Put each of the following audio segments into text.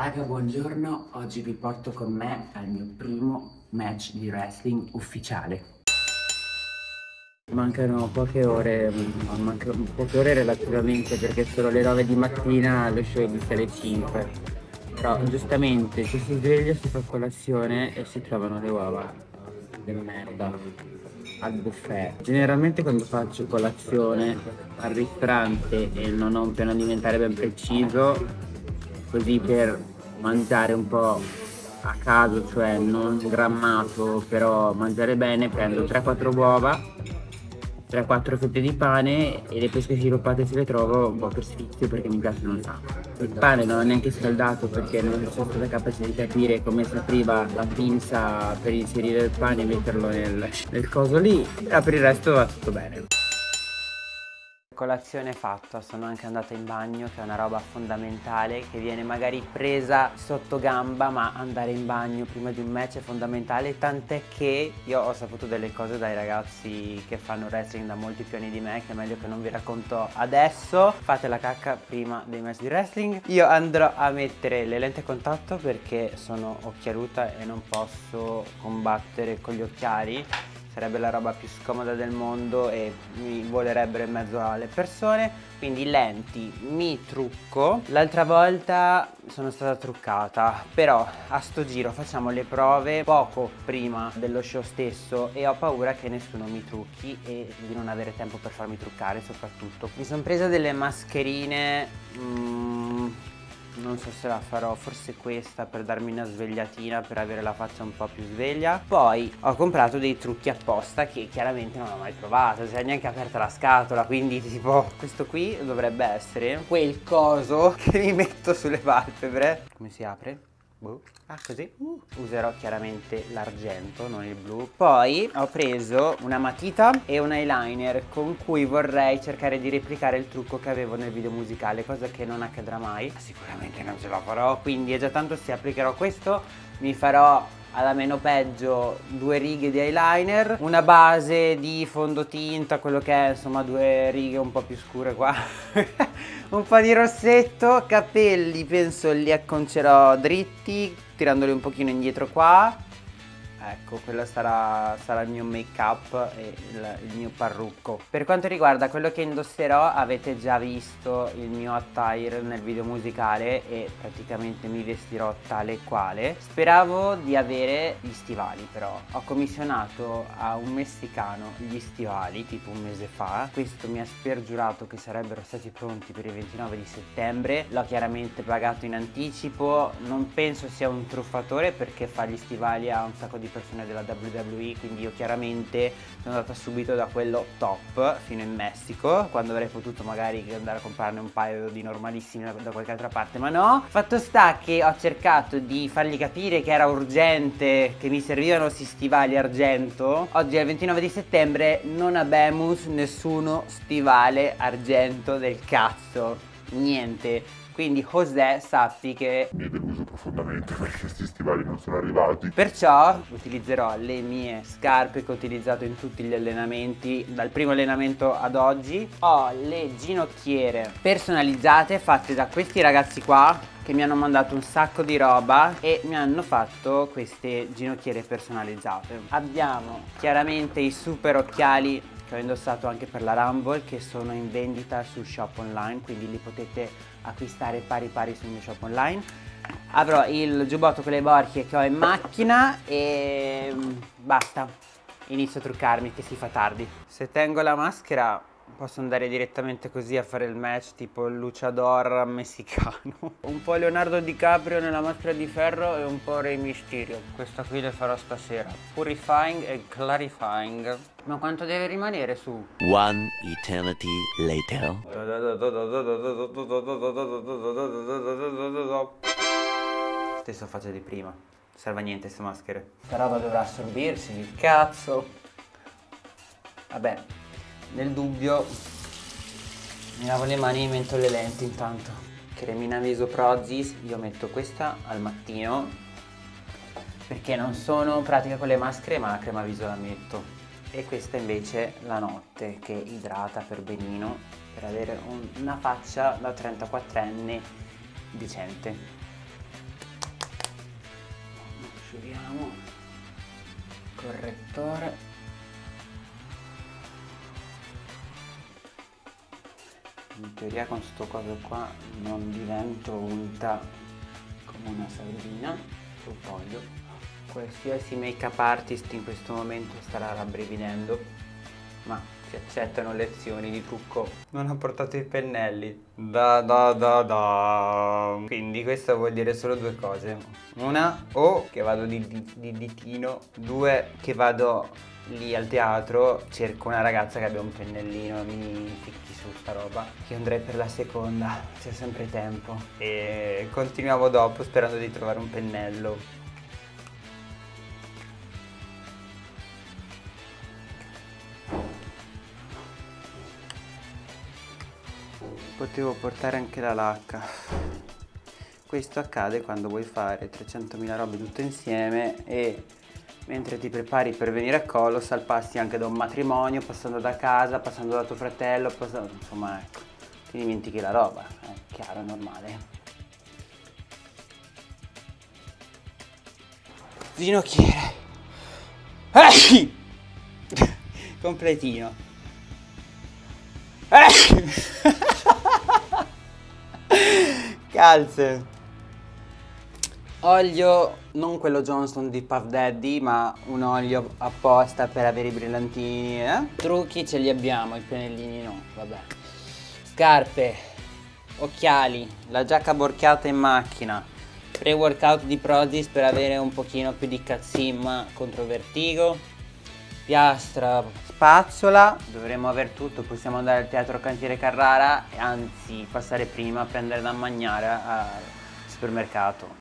Raga, buongiorno, oggi vi porto con me al mio primo match di wrestling ufficiale. Mancano poche ore relativamente perché sono le 9 di mattina, lo show inizia alle 5. Però giustamente ci si sveglia, si fa colazione e si trovano le uova di merda al buffet. Generalmente quando faccio colazione al ristorante e non ho un piano alimentare ben preciso, così per mangiare un po' a caso, cioè non grammato, però mangiare bene, prendo 3-4 uova, 3-4 fette di pane e le pesche siroppate se le trovo un po' per sfizio perché mi piacciono un sacco. Il pane non ho neanche scaldato perché non sono stata capace di capire come si apriva la pinza per inserire il pane e metterlo nel coso lì, però per il resto va tutto bene. Colazione fatta, sono anche andata in bagno, che è una roba fondamentale che viene magari presa sotto gamba, ma andare in bagno prima di un match è fondamentale, tant'è che io ho saputo delle cose dai ragazzi che fanno wrestling da molti più anni di me, che è meglio che non vi racconto adesso. Fate la cacca prima dei match di wrestling. Io andrò a mettere le lenti a contatto perché sono occhialuta e non posso combattere con gli occhiali. Sarebbe la roba più scomoda del mondo e mi volerebbero in mezzo alle persone. Quindi lenti, mi trucco. L'altra volta sono stata truccata, però a sto giro facciamo le prove poco prima dello show stesso e ho paura che nessuno mi trucchi e di non avere tempo per farmi truccare soprattutto. Mi sono presa delle mascherine, non so se la farò, forse questa per darmi una svegliatina, per avere la faccia un po' più sveglia. Poi ho comprato dei trucchi apposta che chiaramente non ho mai provato, cioè neanche aperta la scatola, quindi tipo questo qui dovrebbe essere quel coso che mi metto sulle palpebre. Come si apre? Boh. Ah, così. Userò chiaramente l'argento, non il blu. Poi ho preso una matita e un eyeliner con cui vorrei cercare di replicare il trucco che avevo nel video musicale, cosa che non accadrà mai. Sicuramente non ce la farò, quindi è già tanto se applicherò questo. Mi farò alla meno peggio 2 righe di eyeliner, una base di fondotinta, quello che è, insomma 2 righe un po' più scure qua. Un po' di rossetto, capelli penso li acconcerò dritti, tirandoli un pochino indietro qua. Ecco, quello sarà il mio make up e il mio parrucco. Per quanto riguarda quello che indosserò, avete già visto il mio attire nel video musicale e praticamente mi vestirò tale e quale. Speravo di avere gli stivali, però ho commissionato a un messicano gli stivali tipo un mese fa. Questo mi ha spergiurato che sarebbero stati pronti per il 29 di settembre. L'ho chiaramente pagato in anticipo, non penso sia un truffatore perché fa gli stivali a un sacco di persone della WWE, quindi io chiaramente sono andata subito da quello top fino in Messico, quando avrei potuto magari andare a comprarne un paio di normalissimi da qualche altra parte, ma no. Fatto sta che ho cercato di fargli capire che era urgente, che mi servivano questi stivali argento. Oggi è il 29 di settembre, non abemus nessuno stivale argento del cazzo, niente. Quindi José, sappi che mi è deluso profondamente perché questi stivali non sono arrivati. Perciò utilizzerò le mie scarpe che ho utilizzato in tutti gli allenamenti, dal primo allenamento ad oggi. Ho le ginocchiere personalizzate fatte da questi ragazzi qua che mi hanno mandato un sacco di roba e mi hanno fatto queste ginocchiere personalizzate. Abbiamo chiaramente i super occhiali che ho indossato anche per la Rumble, che sono in vendita sul shop online, quindi li potete acquistare pari pari sul mio shop online. Avrò il giubbotto con le borchie che ho in macchina e basta, inizio a truccarmi che si fa tardi. Se tengo la maschera posso andare direttamente così a fare il match tipo il luchador messicano. Un po' Leonardo DiCaprio nella maschera di ferro e un po' Rey Mysterio. Questa qui le farò stasera. Purifying e clarifying. Ma quanto deve rimanere su? One eternity later. Stesso faccia di prima. Serve a niente queste maschere. Sta roba dovrà assorbirsi. Cazzo. Vabbè. Nel dubbio mi lavo le mani e mi metto le lenti intanto. Cremina viso Prozis, io metto questa al mattino perché non sono pratica con le maschere, ma la crema viso la metto. E questa invece la notte, che idrata per benino, per avere una faccia da 34enne decente. Proviamo. Correttore. In teoria con sto coso qua non divento unta come una sardina sul foglio. Qualsiasi make up artist in questo momento starà rabbrividendo, ma si accettano lezioni di trucco. Non ho portato i pennelli. Quindi questo vuol dire solo due cose. Una, o che vado di ditino. Due, che vado lì al teatro, cerco una ragazza che abbia un pennellino e mi ficchi su sta roba. Io andrei per la seconda, c'è sempre tempo. E continuiamo dopo sperando di trovare un pennello. Potevo portare anche la lacca. Questo accade quando vuoi fare 300.000 robe tutte insieme e mentre ti prepari per venire a Colossal passi anche da un matrimonio, passando da casa, passando da tuo fratello, insomma ecco, ti dimentichi la roba, è chiaro, è normale. Ginocchiere. Completino. Calze. Olio, non quello Johnson di Puff Daddy, ma un olio apposta per avere i brillantini, Trucchi ce li abbiamo, i pennellini no, vabbè. Scarpe, occhiali, la giacca borchiata in macchina, pre-workout di Prozis per avere un pochino più di cazzimma contro il vertigo, piastra, spazzola, dovremmo aver tutto, possiamo andare al Teatro Cantiere Carrara e anzi passare prima a prendere da mangiare al supermercato.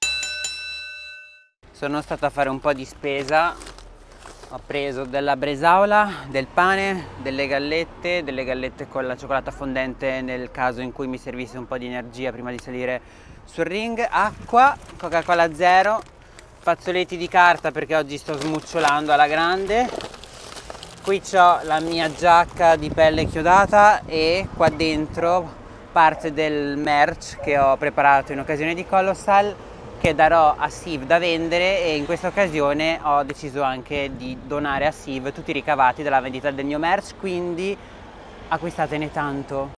Sono stato a fare un po' di spesa, ho preso della bresaola, del pane, delle gallette con la cioccolata fondente nel caso in cui mi servisse un po' di energia prima di salire sul ring, acqua, Coca-Cola zero, fazzoletti di carta perché oggi sto smucciolando alla grande, qui ho la mia giacca di pelle chiodata e qua dentro parte del merch che ho preparato in occasione di Colossal, che darò a Siv da vendere, e in questa occasione ho deciso anche di donare a Siv tutti i ricavati dalla vendita del mio merch, quindi acquistatene tanto.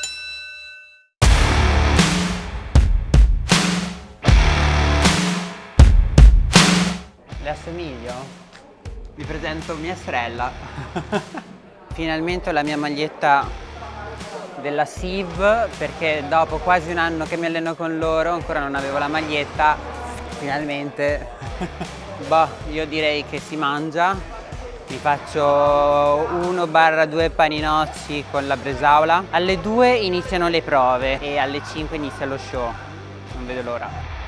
Le assomiglio? Vi presento mia sorella. Finalmente ho la mia maglietta della Siv, perché dopo quasi un anno che mi alleno con loro ancora non avevo la maglietta. Finalmente. Boh, io direi che si mangia. Mi faccio 1-2 paninozzi con la bresaola. Alle 2 iniziano le prove e alle 5 inizia lo show. Non vedo l'ora.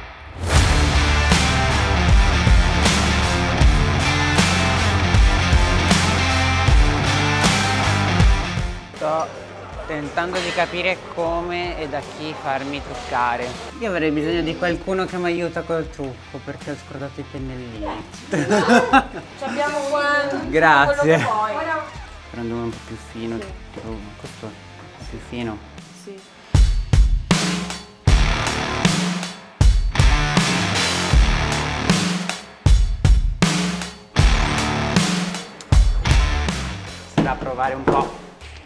Sto tentando di capire come e da chi farmi truccare. Io avrei bisogno di qualcuno che mi aiuta col trucco perché ho scordato i pennellini. Abbiamo qua. Grazie. Prendo uno un po' più fino. Sì. Questo è più fino. Sì. Da provare un po'.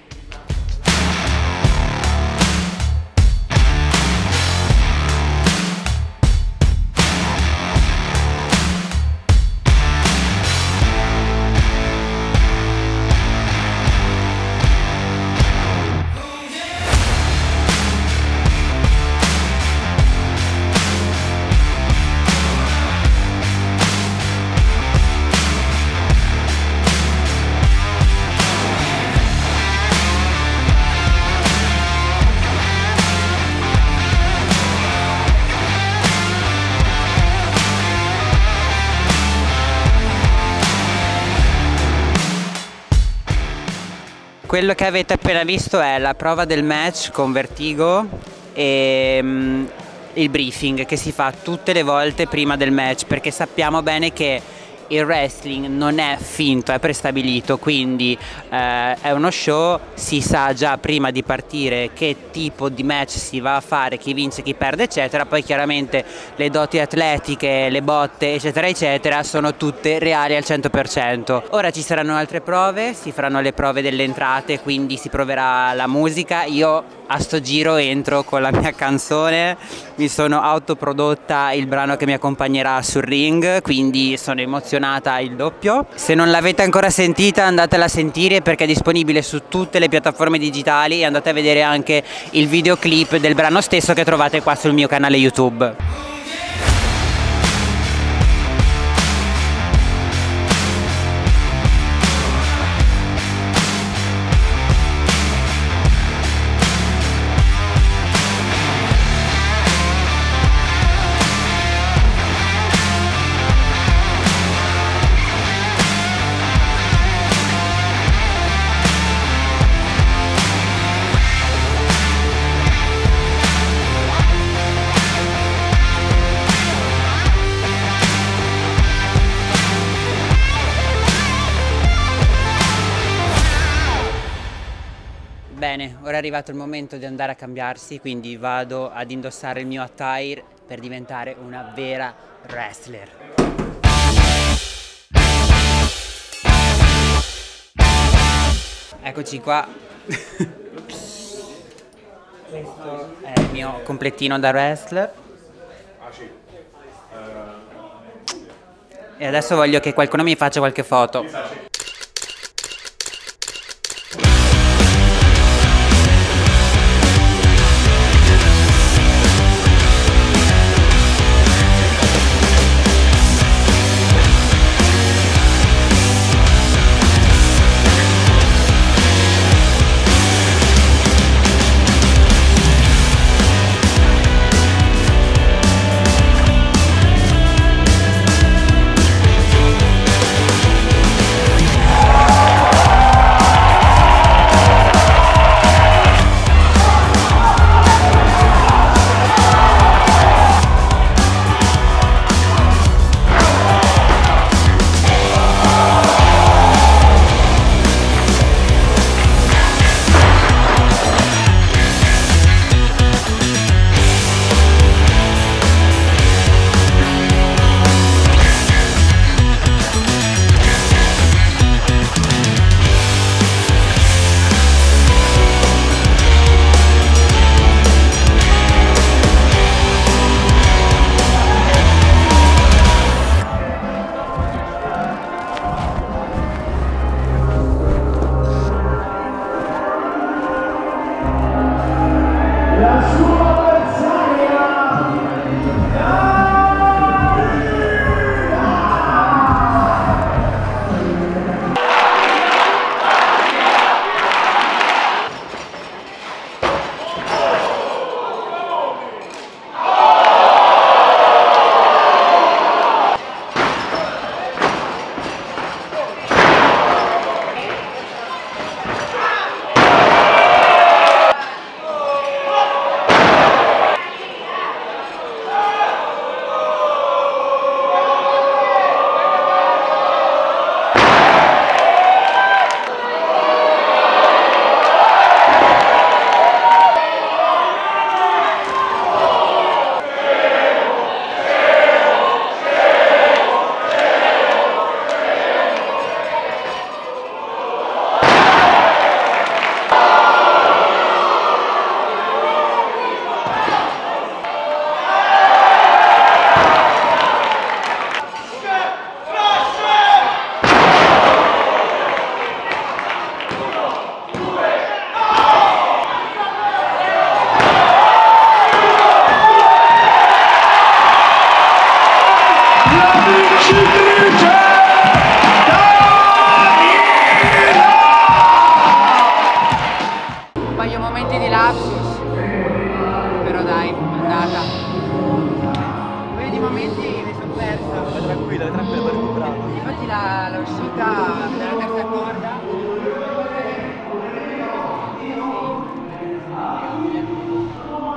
Quello che avete appena visto è la prova del match con Vertigo e il briefing che si fa tutte le volte prima del match, perché sappiamo bene che il wrestling non è finto, è prestabilito, quindi è uno show, si sa già prima di partire che tipo di match si va a fare, chi vince, chi perde eccetera, poi chiaramente le doti atletiche, le botte eccetera eccetera sono tutte reali al 100%. Ora ci saranno altre prove, si faranno le prove delle entrate, quindi si proverà la musica. Io a sto giro entro con la mia canzone, mi sono autoprodotta il brano che mi accompagnerà sul ring, quindi sono emozionata il doppio. Se non l'avete ancora sentita andatela a sentire perché è disponibile su tutte le piattaforme digitali, e andate a vedere anche il videoclip del brano stesso che trovate qua sul mio canale YouTube. Bene, ora è arrivato il momento di andare a cambiarsi, quindi vado ad indossare il mio attire per diventare una vera wrestler. Eccoci qua. Questo è il mio completino da wrestler. E adesso voglio che qualcuno mi faccia qualche foto.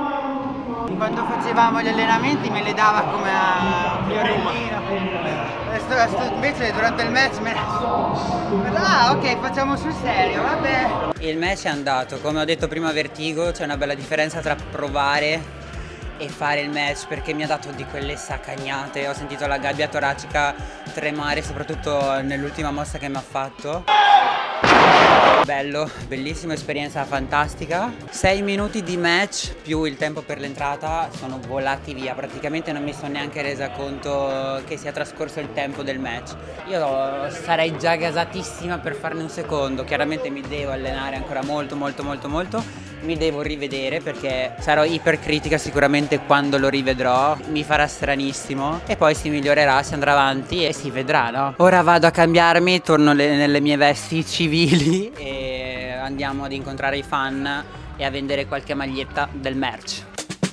Quando facevamo gli allenamenti me le dava come a Fiorellina. Invece durante il match ah, ok, facciamo sul serio, vabbè. Il match è andato, come ho detto prima a Vertigo, c'è una bella differenza tra provare e fare il match, perché mi ha dato di quelle saccagnate. Ho sentito la gabbia toracica tremare, soprattutto nell'ultima mossa che mi ha fatto. Bello, bellissima esperienza, fantastica. 6 minuti di match più il tempo per l'entrata sono volati via, praticamente non mi sono neanche resa conto che sia trascorso il tempo del match. Io sarei già gasatissima per farne un secondo, chiaramente mi devo allenare ancora molto, mi devo rivedere perché sarò ipercritica sicuramente quando lo rivedrò, mi farà stranissimo e poi si migliorerà, si andrà avanti e si vedrà, no? Ora vado a cambiarmi, torno nelle mie vesti civili e andiamo ad incontrare i fan e a vendere qualche maglietta del merch.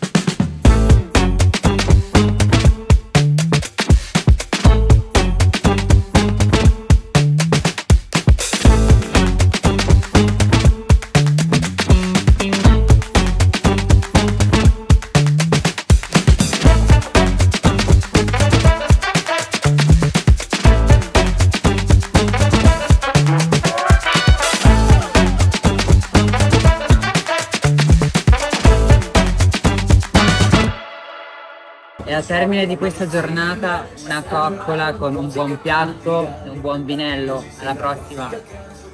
E al termine di questa giornata una coccola con un buon piatto e un buon vinello. Alla prossima!